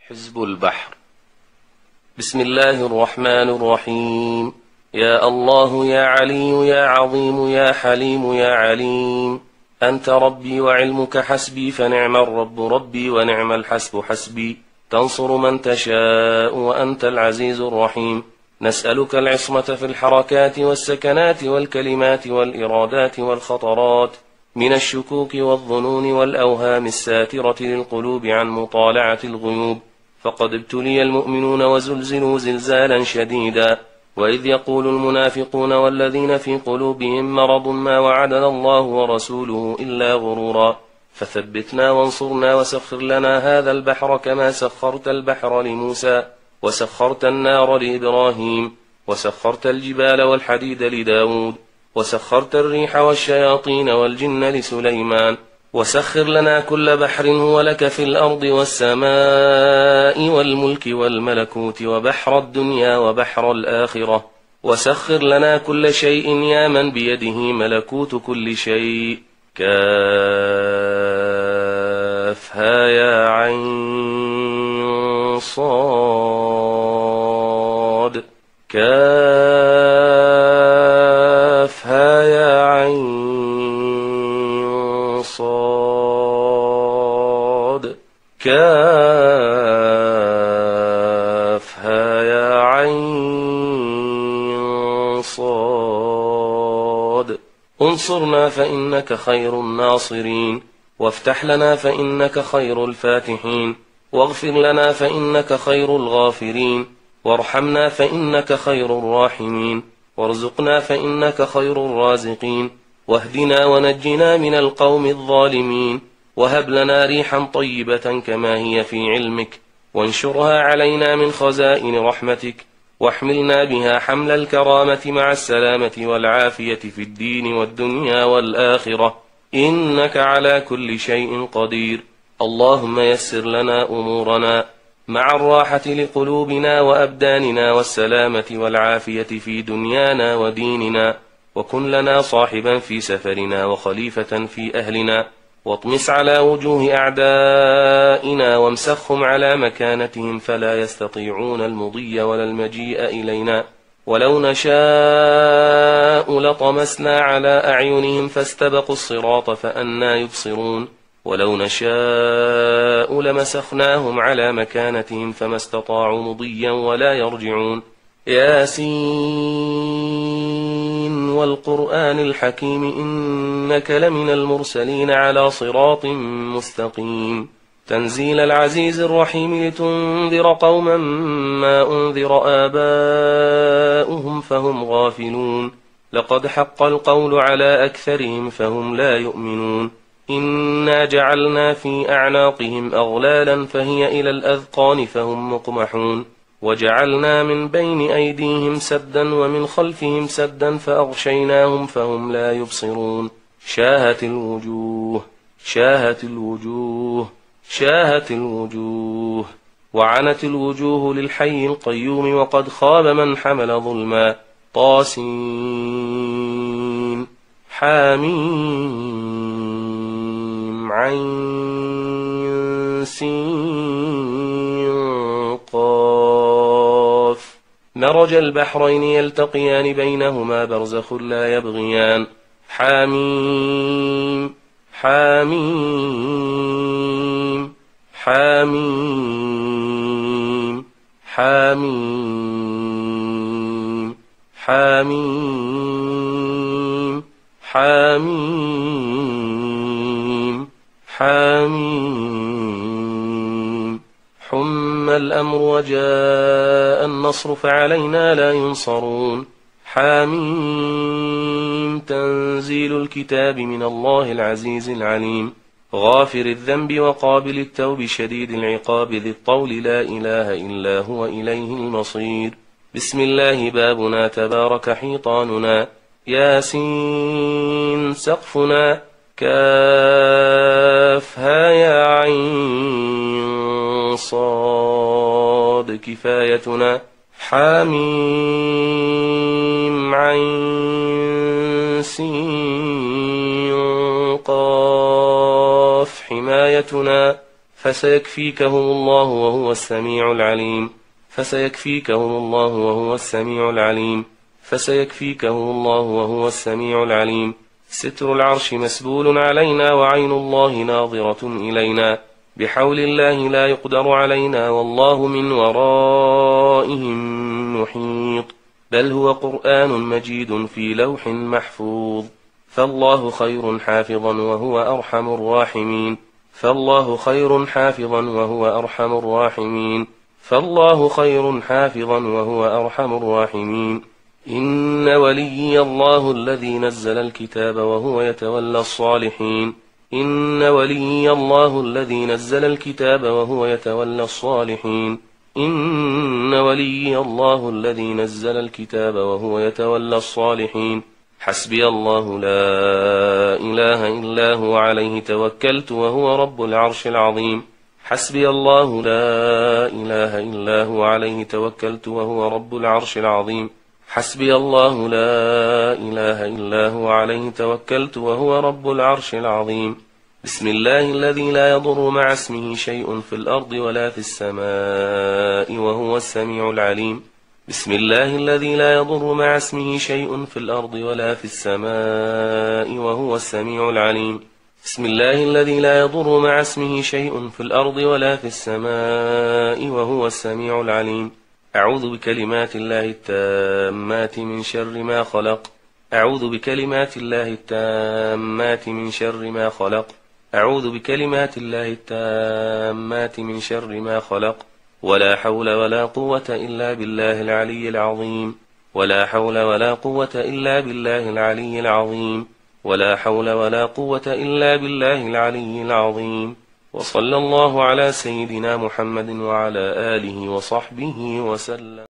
حزب البحر. بسم الله الرحمن الرحيم. يا الله يا علي يا عظيم يا حليم يا عليم، أنت ربي وعلمك حسبي، فنعم الرب ربي ونعم الحسب حسبي، تنصر من تشاء وأنت العزيز الرحيم. نسألك العصمة في الحركات والسكنات والكلمات والإرادات والخطرات، من الشكوك والظنون والأوهام الساترة للقلوب عن مطالعة الغيوب، فقد ابتلي المؤمنون وزلزلوا زلزالا شديدا. وإذ يقول المنافقون والذين في قلوبهم مرض ما وعدنا الله ورسوله إلا غرورا، فثبتنا وانصرنا وسخر لنا هذا البحر كما سخرت البحر لموسى، وسخرت النار لإبراهيم، وسخرت الجبال والحديد لداود، وسخرت الريح والشياطين والجن لسليمان، وسخر لنا كل بحر هو لك في الأرض والسماء والملك والملكوت، وبحر الدنيا وبحر الآخرة، وسخر لنا كل شيء يا من بيده ملكوت كل شيء. كافها يا عين صاد، كافها يا عين صاد، كافها يا عين صاد. انصرنا فإنك خير الناصرين، وافتح لنا فإنك خير الفاتحين، واغفر لنا فإنك خير الغافرين، وارحمنا فإنك خير الراحمين، وارزقنا فإنك خير الرازقين، واهدنا ونجنا من القوم الظالمين، وهب لنا ريحا طيبة كما هي في علمك، وانشرها علينا من خزائن رحمتك، واحملنا بها حمل الكرامة مع السلامة والعافية في الدين والدنيا والآخرة، إنك على كل شيء قدير. اللهم يسر لنا أمورنا مع الراحة لقلوبنا وأبداننا والسلامة والعافية في دنيانا وديننا، وكن لنا صاحبا في سفرنا وخليفة في أهلنا، واطمس على وجوه أعدائنا وامسخهم على مكانتهم فلا يستطيعون المضي ولا المجيء إلينا، ولو نشاء لطمسنا على أعينهم فاستبقوا الصراط فأنى يبصرون، ولو نشاء لمسخناهم على مكانتهم فما استطاعوا مضيا ولا يرجعون. ياسين والقرآن الحكيم إنك لمن المرسلين على صراط مستقيم، تنزيل العزيز الرحيم، لتنذر قوما ما أنذر آباؤهم فهم غافلون، لقد حق القول على أكثرهم فهم لا يؤمنون. إنا جعلنا في أعناقهم أغلالا فهي إلى الأذقان فهم مقمحون، وجعلنا من بين أيديهم سدا ومن خلفهم سدا فأغشيناهم فهم لا يبصرون. شاهت الوجوه شاهت الوجوه شاهت الوجوه، وعنت الوجوه للحي القيوم، وقد خاب من حمل ظلما. طاسين حاميم عين سين قاف، مرج البحرين يلتقيان بينهما برزخ لا يبغيان. حاميم حاميم حاميم حاميم حاميم حاميم حاميم. حم الأمر وجاء النصر فعلينا لا ينصرون. حاميم تنزيل الكتاب من الله العزيز العليم، غافر الذنب وقابل التوب شديد العقاب ذي الطول، لا إله إلا هو إليه المصير. بسم الله بابنا تبارك حيطاننا. ياسين سقفنا. كافها يا عين صاد كفايتنا. حاميم عين سين قاف حمايتنا. فسيكفيكهم الله وهو السميع العليم فسيكفيكهم الله وهو السميع العليم فسيكفيكهم الله وهو السميع العليم ستر العرش مسبول علينا وعين الله ناظرة إلينا بحول الله لا يقدر علينا والله من ورائهم محيط بل هو قرآن مجيد في لوح محفوظ فالله خير حافظا وهو أرحم الراحمين فالله خير حافظا وهو أرحم الراحمين فالله خير حافظا وهو أرحم الراحمين إن وليي الله الذي نزل الكتاب وهو يتولى الصالحين إن وليي الله الذي نزل الكتاب وهو يتولى الصالحين إن وليي الله الذي نزل الكتاب وهو يتولى الصالحين حسبي الله لا إله إلا هو عليه توكلت وهو رب العرش العظيم حسبي الله لا إله إلا هو عليه توكلت وهو رب العرش العظيم حسبي الله لا إله إلا هو عليه توكلت وهو رب العرش العظيم بسم الله الذي لا يضر مع اسمه شيء في الأرض ولا في السماء وهو السميع العليم بسم الله الذي لا يضر مع اسمه شيء في الأرض ولا في السماء وهو السميع العليم بسم الله الذي لا يضر مع اسمه شيء في الأرض ولا في السماء وهو السميع العليم أعوذ بكلمات الله التامات من شر ما خلق أعوذ بكلمات الله التامات من شر ما خلق أعوذ بكلمات الله التامات من شر ما خلق ولا حول ولا قوة إلا بالله العلي العظيم ولا حول ولا قوة إلا بالله العلي العظيم ولا حول ولا قوة إلا بالله العلي العظيم وصلى الله على سيدنا محمد وعلى آله وصحبه وسلم.